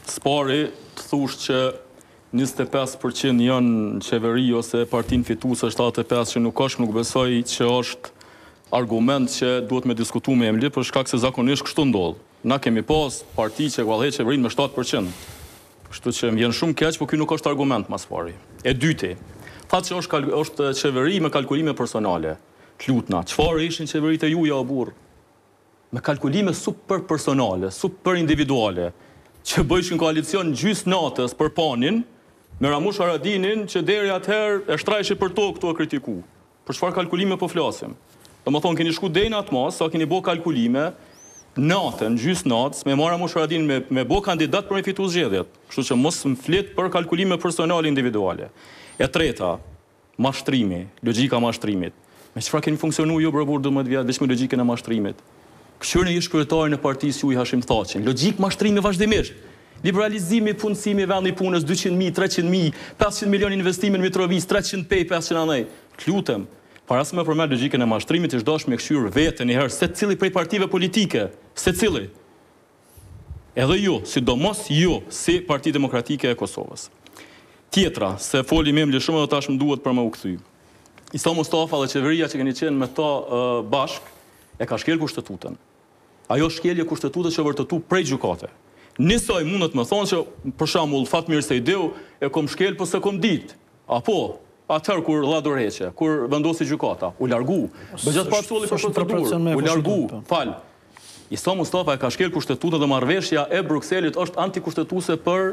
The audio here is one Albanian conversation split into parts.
Spari të thush që 25% janë në qeveri ose partin fituese 75% që nuk besoj që është argument që duhet me diskutu me emli, për shkak se zakonisht kështu ndodh. Na kemi pas parti që vallë qeverin me 7%. Kështu që më vjen shumë keq, por ky nuk është argument mas pari. E dyti, thatë që është qeveri me kalkulime personale. Lutna, çfarë ishin qeveritë e juja o burr? Me kalkulime super personale, super individuale, që bëjshin koalicion gjysmë natës për panin, me Ramush Haradinin që deri atëherë e shtrajshi për tokë këtu e kritiku. Për çfarë kalkulime po flasim? Domethënë keni shku deri në atë mos, sa keni bë kalkulime natën, gjysmë natës, me marrë Ramush Haradinin me bë kandidat për me fitu zgjedhjet. Kështu që mos më flet për kalkulime personale individuale. E treta, mashtrimi, logjika mashtrimit. Me çfarë keni funksionuar ju për 12 vjet veç me logjikën e mashtrimit? Këshirën e ish kryetarin e partisë ju i Hashim Thaçin. Logjik mashtrimi vazhdimisht. Liberalizimi, punësimi, vendi punës, 200.000, 300.000, 500 milion investimin në Mitrovic, 300 pej, 500 anej. Lutem, para se me përmend logjikën e mashtrimit, ish dash me këshir veten një herë secili prej partive politike, secili. Edhe ju, sidomos ju, si Parti Demokratike e Kosovës. Tjetra, se foli me emli shumë edhe tash më duhet për më u kthy. Isa Mustafa dhe qeveria që keni qenë me ta bashk e ka shkel kushtetutën. Ajo shkelje kushtetutës që vërtetu prej gjykate. Nisoj mundet me thonë që, për shembull, Fatmir Sejdeu e kom shkel, po se kom ditë. Apo, atëherë kur dha dorëheqje, kur vendosi gjykata, u largu. Bëjat pa çolli për procedurë, u largu, fal. Isa Mustafa e ka shkel kushtetutën dhe marrëveshja e Brukselit është antikushtetuese për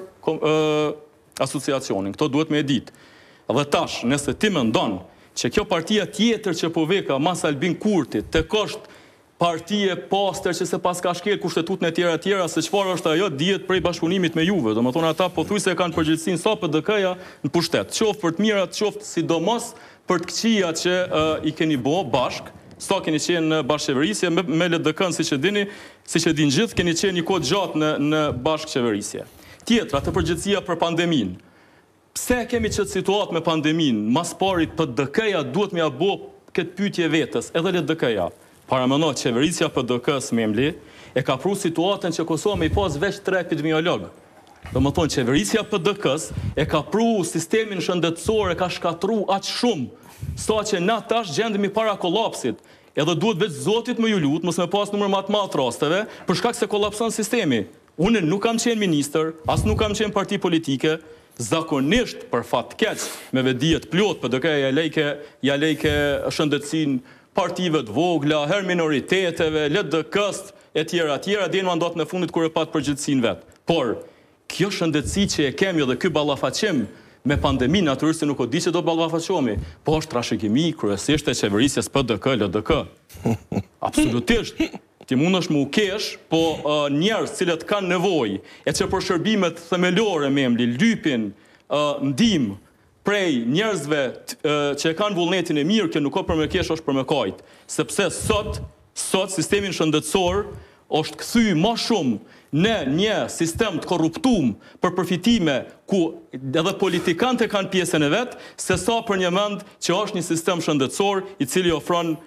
asociacionin. Këto duhet me e ditë. Dhe tash, nëse ti mendon që kjo partia tjetër që po veka mas Albin Kurtit, tek është partije pastër që se pas ka shkel kushtetutën e tjera, se çfarë është ajo dihet prej bashkëpunimit me Juve. Domethënë ata pothuajse kanë përgjegjësinë sa PDK-ja në pushtet, qoftë për të mirat, qoftë sidomos për të këqijat që i keni bë bashk, sa keni qenë në bashkëqeverisje me LDK-n, siç e dini, siç e dinë gjithë, keni qenë një kohë gjatë në bashkëqeverisje. Tjetra, të përgjegjësia për pandeminë. Pse kemi qëtë situatë me pandeminë, mas parit PDK-ja duhet me ja bë këtë pyetje vetës, edhe LDK-ja. Paramendoj, qeverisja PDK-s memli e ka pru situatën që Kosova me i pas veç 3 epidemiolog. Domethënë, qeverisja PDK-s e ka pru sistemin shëndetësor, e ka shkatru aq shumë, sa që na tash gjendemi para kolapsit. Edhe duhet veç Zotit më ju lut, mos me pas numër më të madh rasteve, për shkak se kolapson sistemi. Unë nuk kam qenë ministër, as nuk kam qenë parti politike, zakonisht për fat keq me vedijet plot PDK-ja ja lejke shëndetësinë partive të vogla, her minoriteteve, LDK-s, e tjera, dhe në mandat në fundit kur e pat përgjithësinë vetë. Por, kjo shëndetësi që e kemi dhe ky ballafaqim me pandeminë, natyrisht se nuk o di që do ballafaqohemi, po është trashëgimi kryesisht e qeverisjes PDK, LDK. Absolutisht. Ti mund është më u kesh, po njerëz cilët kanë nevojë, e që për shërbimet themelore me emli, lypin, ndihmë, prej njerëzve që e kanë vullnetin e mirë, që nuk o për me kesh, është për me kajt. Sepse sot sistemin shëndetësor është kthy më shumë në një sistem të korruptum për përfitime ku edhe politikante kanë pjesën e vetë, se sa për një mend që është një sistem shëndetësor i cili ofron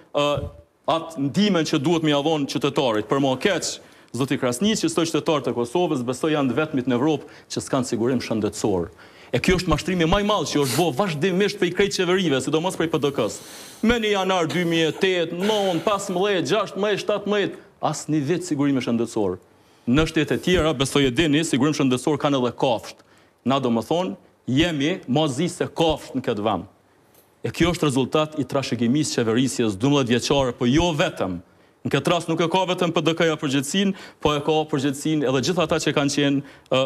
atë ndihmën që duhet me ia dhon qytetarit. Për më keq, zoti Krasniqi, çdo qytetar të Kosovës besoj janë të vetmit në Evropë që s'kanë sigurim shëndetësor. E kjo është mashtrimi më i madh që është bërë vazhdimisht prej krejt qeverive, sidomos prej PDK-s. Me në janar 2008, 9, 15, 16, 17, asnjë vit sigurim shëndetësor. Në shtete tjera, besoj e dini, sigurim shëndetësor kanë edhe kafsht. Na domethënë, jemi mozi se kafsht në këtë vend. E kjo është rezultat i trashëgimisë qeverisjes 12 vjeçare, po jo vetëm. Në këtë rast nuk e ka vetëm PDK-ja përgjegjësinë, po e ka përgjegjësinë edhe gjithë ata që kanë qenë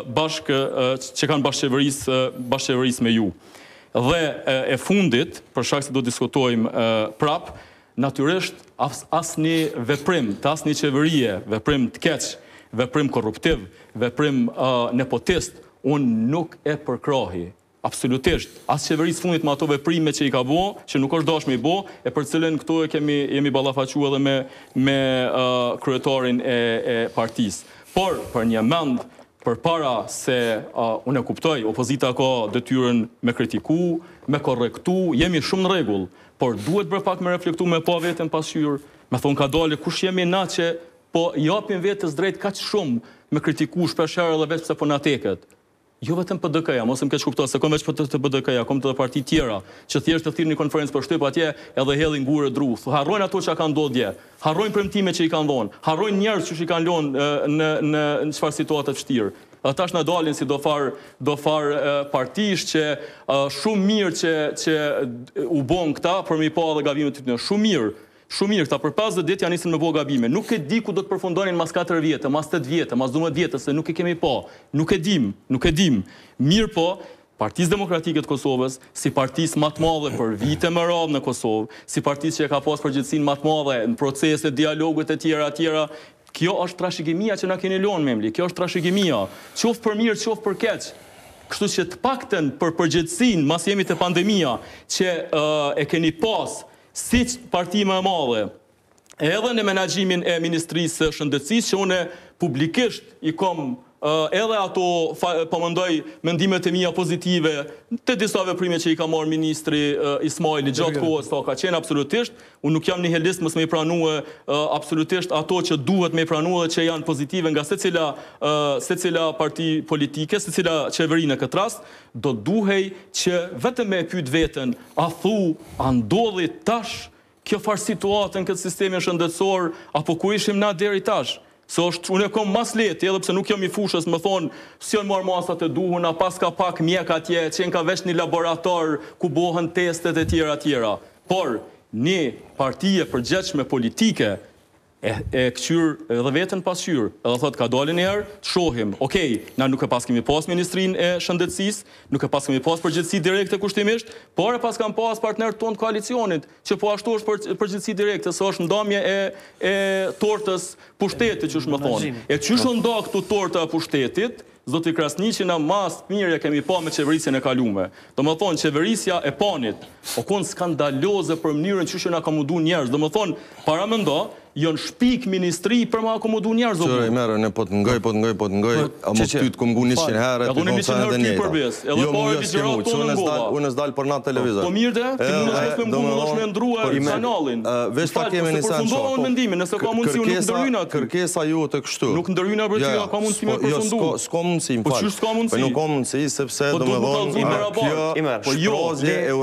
që kanë bashkëqeverisë me ju. Dhe e fundit, për shkak se do diskutojmë prap, natyrisht asnjë veprim të asnjë qeverie, veprim të keq, veprim korruptiv, veprim nepotist, unë nuk e përkrahi. Absolutisht. As qeverisë fundit me ato veprime që i ka bo, që nuk është dashme i bo, e për cilën këto e jemi ballafaqu edhe me kryetarin e partisë. Por, për një mend, përpara se unë e kuptoj, opozita ka detyrën me kritiku, me korrektu, jemi shumë në rregull, por duhet bërë pak me reflektu me pa veten pasqyrë, me thonë ka dole kush jemi na që po japim vetës drejt kaq shumë me kritiku shpesh herë edhe veç pse po na teket. Jo vetëm PDK-ja, mos më keq kuptoj, se kom veç të PDK-ja, kom të parti tjera, që thjesht të thirrnin një konferencë për shtyp atje edhe hedhin gurë dru. Harrojnë ato që kanë ndodhur dje. Harrojnë premtimet që i kanë dhënë. Harrojnë njerëz që i kanë lënë në çfarë situata të vështirë. Tash na dalin si do far partish që shumë mirë që u bën këta për mi pa edhe gabimet e tyre. Shumë mirë, këta për 50 ditë janë nisën me bo gabime. Nuk e di ku do të përfundonin mas 4 vjetë, mas 8 vjetë, mas 12 vjetë, se nuk e kemi pa. Nuk e dim. Mirë po, Partisë Demokratike të Kosovës, si partisë më të madhe për vite më radhë në Kosovë, si partisë që e ka pas përgjithësinë më të madhe në procese, dialogut e tjera, kjo është trashëgimia që na keni lënë memli, kjo është trashëgimia, qoftë për mirë, qoftë për keq. Kështu që të paktën për përgjithësinë, mas jemi te pandemia, që e keni pas si parti më e madhe, edhe në menaxhimin e Ministrisë së Shëndetësisë, që une publikisht i kom edhe ato, po mendoj, mendimet e mia pozitive të disa veprime që i ka marrë Ministri Ismaili gjatë kohës, ka qenë absolutisht, unë nuk jam një helist mos me i pranue absolutisht ato që duhet me i pranue dhe që janë pozitive nga secila parti politike, secila qeveri në këtë rast, do duhej që vetëm me pyet veten, a ndodhi tash kjo farë situatë në këtë sistemin shëndetësor, apo ku ishim na deri tash? Se unë e kom mas leti, edhe pse nuk jam i fushës, më thonë, si janë marrë masat e duhuna, pas ka pak mjek atje, qenë ka vesh një laborator ku bohen testet e tjera. Por, një partije përgjegjshme politike, e këqyr edhe vetën pasqyr, edhe thot ka dalin herë, të shohim, okej, na nuk e pas kemi pas Ministrinë e Shëndetësisë, nuk e pas kemi pas përgjithësi direkte kushtimisht, por e pas kam pas partnerët tonë të koalicionit, që po ashtu është përgjithësi direkte, se është ndamje e tortës pushtetit, që është më thonë. E qysh nda këtu torta e pushtetit, zoti Krasniqi na mas mirë kemi pa me qeverisjen e kalume. Do më thonë, qeverisja e panit, o konë skandaloze për mënyrën që na ka mundu njerëz. Do më thonë, para më ndo, janë shpik ministri për më akomodu njerëz. Qëre, merë, ne po të ngoj, a më ty të këmë gu 100 herë, të konë sa edhe njëta. Jo më jështë kemu, që unë është dalë për natë televizor. Po mirë dhe, ti mund është me mgu, mund është me ndrua kanalin. Vesh ta kemi një sen qohë. Nëse ka mundësi, unë nuk ndërhyna. Kërkesa ju të kështu. Nuk ndërhyna për që ka mundësi me përfundu. S'ka mundësi, më falë. s'ka mundësi? Nuk ka mundësi, sepse do me dhonë, kjo shprozje e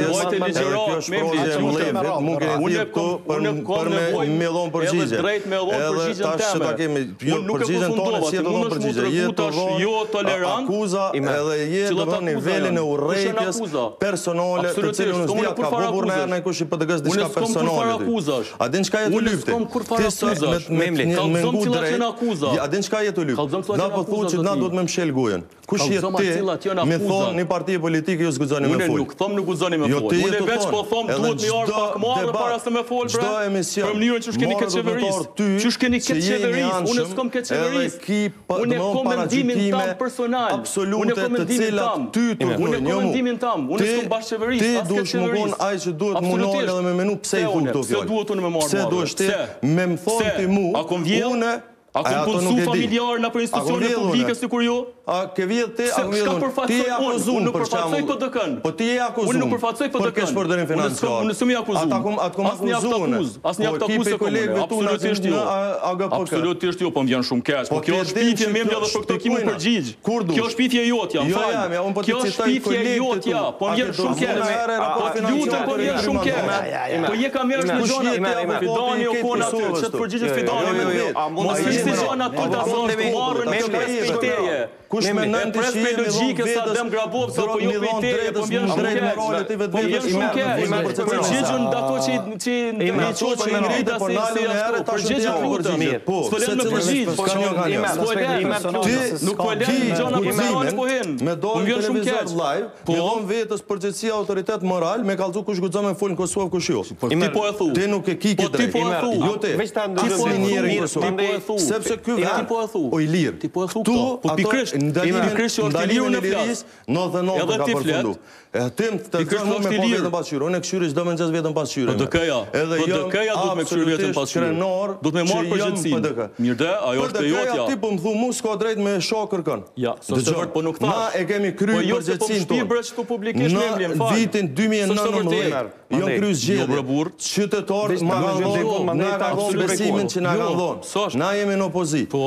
urrejtjes me dhon përgjigjen teme. Unë nuk e përfundova, ti mundesh mu treguar jo tolerant. Akuza edhe je do në nivelin e urrejtjes personale, të cilën unë s'dia ka bubur në erë në kush i PDG-s diçka personale. A din çka jetë lypti? Me ngu drejt. A din çka jetë lypti? Na po thuhet që na duhet me mshel gojen. Kush jetë ti? Me thonë një parti politike ju zguxoni me fol. Unë nuk them nuk guxoni me fol. Unë veç po them duhet më orë pak marrë para se me fol bre. Për mënyrën që keni këtë qeverisë. Që keni këtë qeverisë, unë s'kam këtë qeverisë. Unë kam mendimin tam personal. Absolute të cilat ty të unë kam mendimin tam. Unë s'kam bash qeverisë, as këtë qeverisë. Ti duhet më kon ai që duhet më nol edhe me menu pse i thon këto fjalë. Se duhet unë më marr. Se duhet ti me më thon ti mua. Unë a kom punësu familjar në për institucione publike si kur jo? A ke vjedh ti, a ke vjedh ti e akuzum për qamu. Po ti e akuzum. Unë nuk përfaqësoj PDK-n. Për kesh përdërim financiar. Unë s'mi akuzum. Atë kom akuzune. Asnjë akuz se kolegëve tu në AGPK. Absolutisht jo, po më vjen shumë keq. Po kjo është shpifje me edhe për këtë kimu përgjigj. Kjo është shpifje jotja, fal. Kjo është shpifje jotja, po më vjen shumë keq. Po lutem, po vjen shumë keq. Po je kamerës në zona Fidani o kona aty, që të përgjigjet Fidani. Si gjona të të zonë të marrën me respekteje. Kush me nënti që jemi logjike sa dem Grabov, sa po jo pejteje, po vjen shumë keq. Po vjen shumë keq. Përgjigjen ato që në çoçi në rrita si ashtu. Përgjigjen lutem. Po le të përgjigj. Ti nuk po le gjona të po hen. Me dorë televizor live, me dhon vetës përgjegjësi autoritet moral, me kallzu kush guxon me fol në Kosovë kush jo. Ti po e thu. Ti nuk e ke drejt. Jo ti. Ti po e thu. Sepse ky vend o i lirë. Ti po e thu këto. Po pikërisht ndalimin e lirisë, 99 ka përfundu. Tim të zënë mu me po vetën pasqyrë. Unë e këshyri qdo me nëzës vetën pasqyrë. PDK-ja duhet me këshyri vetën pasqyrë. Duhet me marrë përgjithësin. Mirë dhe, ajo është e jotja. PDK-ja ti po më thu mu s'ka drejt me shok kërkën. Ja, së po nuk thash. Na e kemi kry përgjithësin tonë. Në vitin 2019, jam kry zgjedhje. Qytetarë nga ka dhonë besimin që nga ka dhonë. Na jemi në opozit.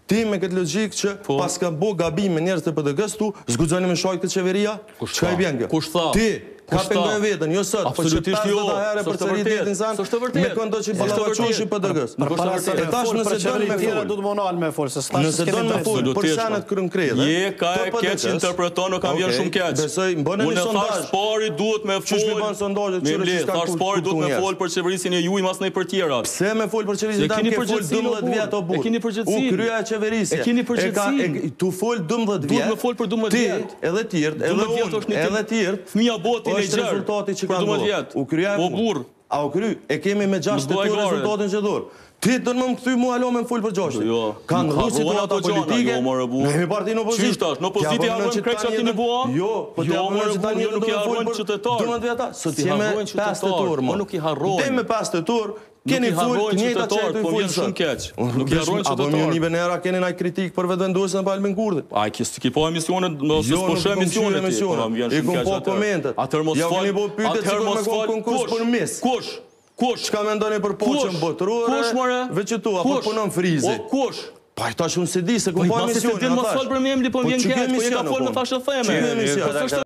Ti me këtë logjikë që pas ka bo gabime njerëz të PDG-s tu, zguxoni me shojtë të qeveria? Çka i bën kjo? Kush tha? Ti ka pengojnë vetën, jo sot, po që 50 herë për seritin zanë, me këndo që ballavaçosh i PDG-s. E tash nëse don me fol, do të monal me fol, se nëse don me fol për shanet konkrete. Je ka keq interpreton, kam vjen shumë keq. Besoj, bëni një sondazh. Spori duhet me fol. Çu më bën sondazhe çfarë s'ka kush. Spori duhet me fol për qeverisin e juaj mas në për tjera. Pse me fol për qeverisin tan ke fol 12 vjet o burr. E keni përgjithësi. U kryeja e qeverisë. E keni përgjithësi. Tu fol 12 vjet. Duhet me fol për 12 vjet. Edhe të tjerë, edhe të tjerë. Fëmia botin e gjerë. Që ka ndodhur. U krya o burr. A u kry? E kemi me 6 të rezultatin që dhur. Ti do të më kthy mua alo me fol për 6. Kanë rrugë situata politike. Ne jemi parti në opozicion. Çish tash, në opozitë harron krejt në bua? Jo, po ti harron tani nuk i harron qytetar. 12 vjet. Sot jemi 5 tetor, mo nuk i harron. Ti me 5 tetor keni fol të njëjta çfarë po vjen shumë keq. Nuk i harron qytetar. Apo më një venera keni ndaj kritik për vetvendosen në Albin Kurthi. Ai ki po emisionet, mos po shoh emisionet. I kom po komentet. Atëherë mos fol. Atëherë mos fol konkurs për mes. Kush? Çka mendoni për poçën botërore? Kush more? Veçetu apo punon frizi? O kush? Pa tash unë se di se ku po emisionin. Po mos fol për më, po vjen keq, po e ka fol me fashë theme.